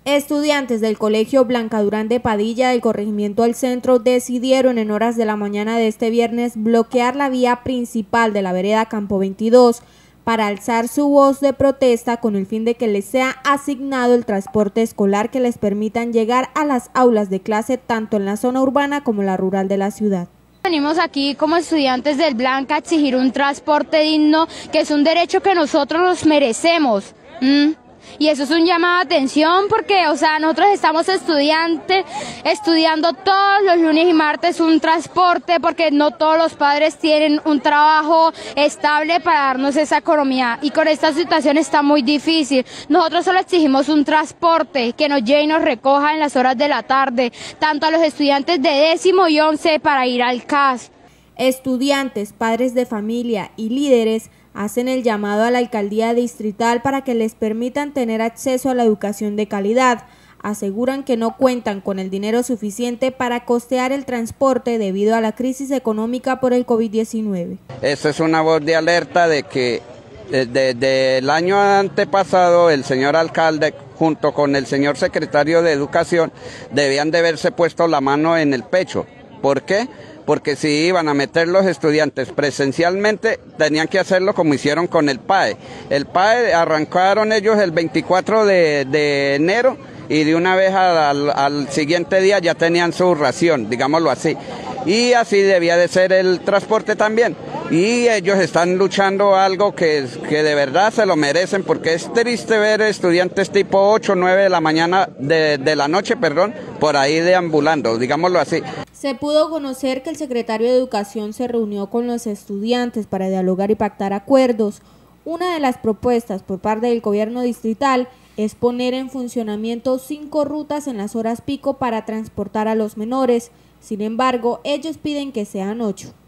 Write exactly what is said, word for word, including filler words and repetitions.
Estudiantes del Colegio Blanca Durán de Padilla del corregimiento El Centro decidieron en horas de la mañana de este viernes bloquear la vía principal de la vereda Campo veintidós para alzar su voz de protesta con el fin de que les sea asignado el transporte escolar que les permitan llegar a las aulas de clase tanto en la zona urbana como en la rural de la ciudad. Venimos aquí como estudiantes del Blanca a exigir un transporte digno, que es un derecho que nosotros nos merecemos. ¿Mm? Y eso es un llamado de atención porque, o sea, nosotros estamos estudiantes, estudiando todos los lunes y martes un transporte porque no todos los padres tienen un trabajo estable para darnos esa economía. Y con esta situación está muy difícil. Nosotros solo exigimos un transporte que nos lleve y nos recoja en las horas de la tarde, tanto a los estudiantes de décimo y once para ir al C A S. Estudiantes, padres de familia y líderes hacen el llamado a la alcaldía distrital para que les permitan tener acceso a la educación de calidad. Aseguran que no cuentan con el dinero suficiente para costear el transporte debido a la crisis económica por el COVID diecinueve. Esta es una voz de alerta de que desde, desde el año antepasado el señor alcalde junto con el señor secretario de Educación debían de haberse puesto la mano en el pecho. ¿Por qué? Porque si iban a meter los estudiantes presencialmente, tenían que hacerlo como hicieron con el P A E. El P A E arrancaron ellos el veinticuatro de, de enero y de una vez al, al siguiente día ya tenían su ración, digámoslo así. Y así debía de ser el transporte también. Y ellos están luchando algo que, que de verdad se lo merecen, porque es triste ver estudiantes tipo ocho o nueve de la mañana, de, de la noche, perdón, por ahí deambulando, digámoslo así. Se pudo conocer que el secretario de Educación se reunió con los estudiantes para dialogar y pactar acuerdos. Una de las propuestas por parte del gobierno distrital es poner en funcionamiento cinco rutas en las horas pico para transportar a los menores. Sin embargo, ellos piden que sean ocho.